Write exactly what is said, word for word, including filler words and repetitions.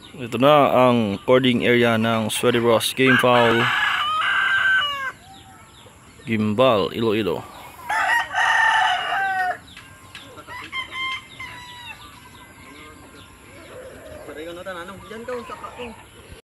Ito na ang cording area ng Sweaty Ross Game Fowl Gimbal, Iloilo. Pare ka na tanong, diyan ka sa ka